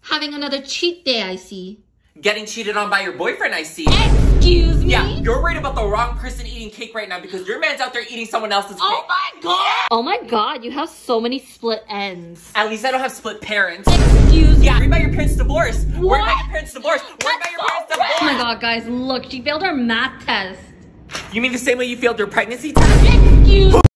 Having another cheat day, I see. Getting cheated on by your boyfriend, I see. Excuse me? Yeah, you're worried about the wrong person eating cake right now because your man's out there eating someone else's cake. Oh my god! Oh my god, you have so many split ends. At least I don't have split parents. Excuse me? Yeah, worried about your parents' divorce. What? Worried about your parents' divorce. Worried about your parents' divorce. Oh my god, guys, look, she failed her math test. You mean the same way you failed your pregnancy test? Excuse